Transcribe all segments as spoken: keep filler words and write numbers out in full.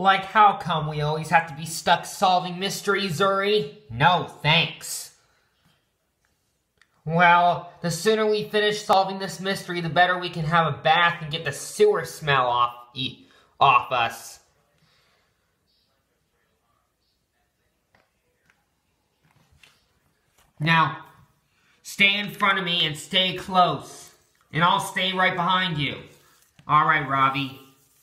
Like, how come we always have to be stuck solving mysteries, Zuri? No, thanks. Well, the sooner we finish solving this mystery, the better we can have a bath and get the sewer smell off, e off us. Now, stay in front of me and stay close. And I'll stay right behind you. Alright, Ravi.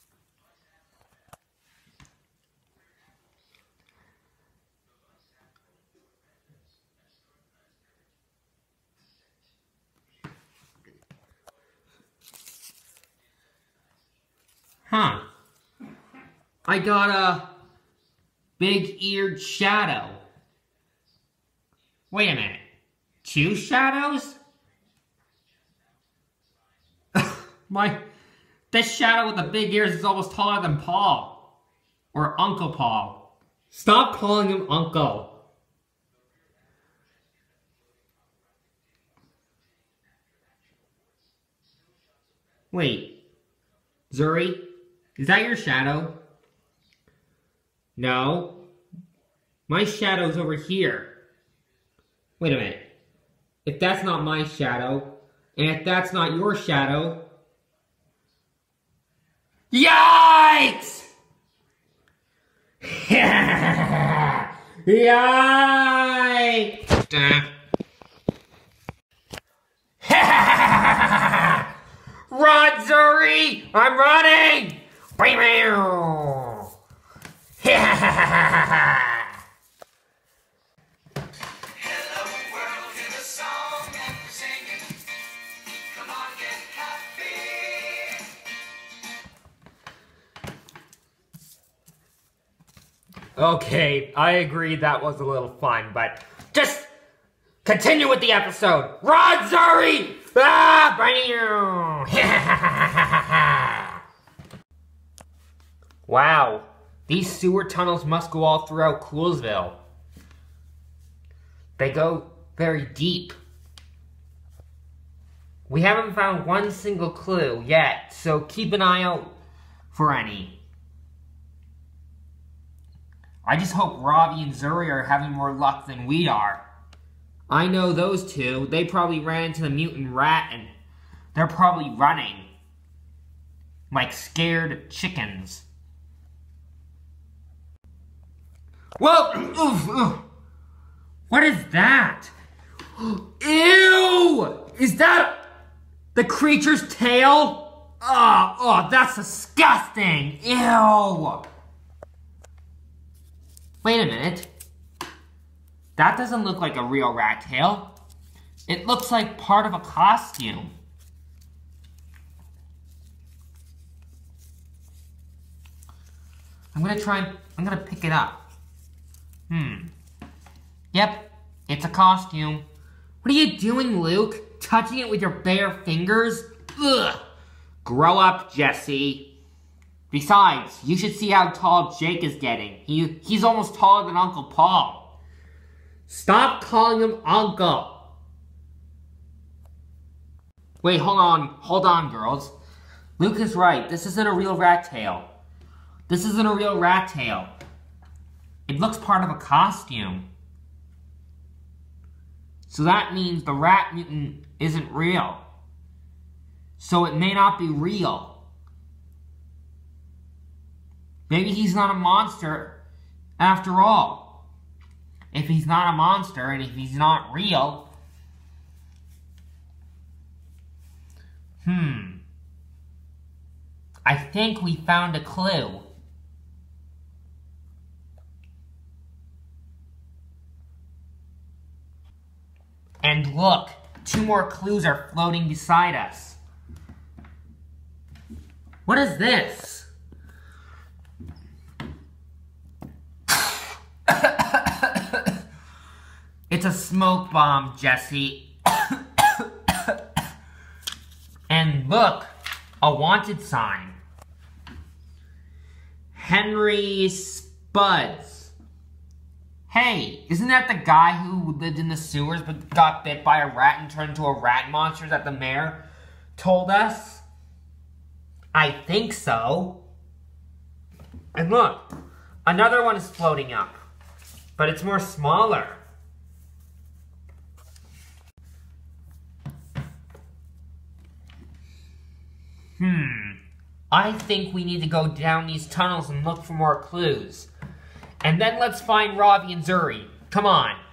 Huh. I got a big-eared shadow. Wait a minute. Two shadows? My... This shadow with the big ears is almost taller than Paul. Or Uncle Paul. Stop calling him Uncle. Wait. Zuri? Is that your shadow? No. My shadow's over here. Wait a minute. If that's not my shadow, and if that's not your shadow... Yikes! Yikes! Run, Zuri! I'm running! Hello, world, hear the song I'm singing. Come on, get happy. Okay, I agree that was a little fun, but just continue with the episode. Run, Zuri! Ah, wow, these sewer tunnels must go all throughout Coolsville. They go very deep. We haven't found one single clue yet, so keep an eye out for any. I just hope Ravi and Zuri are having more luck than we are. I know those two. They probably ran into the mutant rat and they're probably running. Like scared chickens. Whoa! Oof, oof. What is that? Ew! Is that the creature's tail? Oh, oh, that's disgusting! Ew! Wait a minute. That doesn't look like a real rat tail. It looks like part of a costume. I'm gonna try and, I'm gonna pick it up. Hmm. Yep, it's a costume. What are you doing, Luke? Touching it with your bare fingers? Ugh! Grow up, Jessie. Besides, you should see how tall Jake is getting. He, he's almost taller than Uncle Paul. Stop calling him Uncle. Wait, hold on. Hold on, girls. Luke is right. This isn't a real rat tail. This isn't a real rat tail. It looks part of a costume. So that means the rat mutant isn't real. So it may not be real. Maybe he's not a monster after all. If he's not a monster and if he's not real... Hmm. I think we found a clue. And look, two more clues are floating beside us. What is this? It's a smoke bomb, Jessie. And look, a wanted sign. Henry Spuds. Hey, isn't that the guy who lived in the sewers but got bit by a rat and turned into a rat monster that the mayor told us? I think so. And look, another one is floating up, but it's more smaller. Hmm, I think we need to go down these tunnels and look for more clues. And then let's find Ravi and Zuri. Come on.